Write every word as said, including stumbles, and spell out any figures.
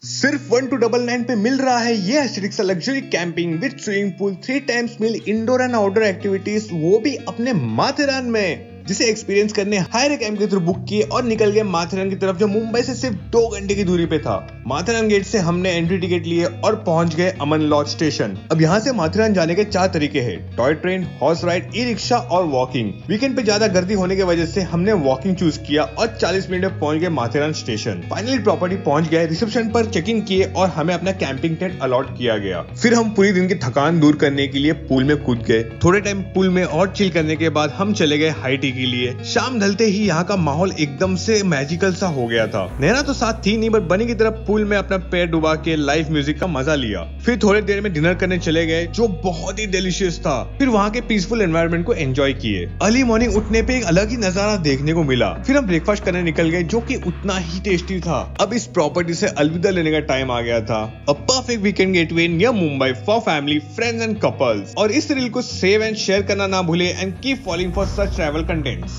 सिर्फ one two double nine पे मिल रहा है ये एस्थेटिक सा luxury camping with swimming pool, three times meal, indoor and outdoor activities, वो भी अपने माथेरान में, जिसे एक्सपीरियंस करने हायर कैंप के थ्रू बुक किए और निकल गए माथेरान की तरफ, जो मुंबई से सिर्फ दो घंटे की दूरी पे था। माथेरान गेट से हमने एंट्री टिकट लिए और पहुंच गए अमन लॉज स्टेशन। अब यहाँ से माथेरान जाने के चार तरीके हैं: toy train, horse ride, e rickshaw और वॉकिंग। वीकेंड पे ज्यादा गर्दी होने की वजह से हमने वॉकिंग चूज किया और चालीस मिनट में पहुंच गए माथेरान स्टेशन। फाइनली प्रॉपर्टी पहुंच गए, रिसेप्शन पर चेक इन किए और हमें अपना कैंपिंग टेंट अलॉट किया गया। फिर हम पूरी दिन की थकान दूर करने के लिए पूल में कूद गए। थोड़े टाइम पूल में और चिल करने के बाद हम चले गए हाई टी के लिए। शाम ढलते ही यहाँ का माहौल एकदम से मैजिकल सा हो गया था। नैना तो साथ थी नहीं, बट बनी की तरफ पूल में अपना पैर डुबा के लाइव म्यूजिक का मजा लिया। फिर थोड़ी देर में डिनर करने चले गए, जो बहुत ही डिलीशियस था। फिर वहाँ के पीसफुल एनवायरनमेंट को एंजॉय किए। अर्ली मॉर्निंग उठने पे एक अलग ही नजारा देखने को मिला। फिर हम ब्रेकफास्ट करने निकल गए, जो कि उतना ही टेस्टी था। अब इस प्रॉपर्टी से अलविदा लेने का टाइम आ गया था। A perfect weekend getaway near Mumbai for family, friends and couples. और इस रील को सेव एंड शेयर करना ना भूले and keep following for such travel contents.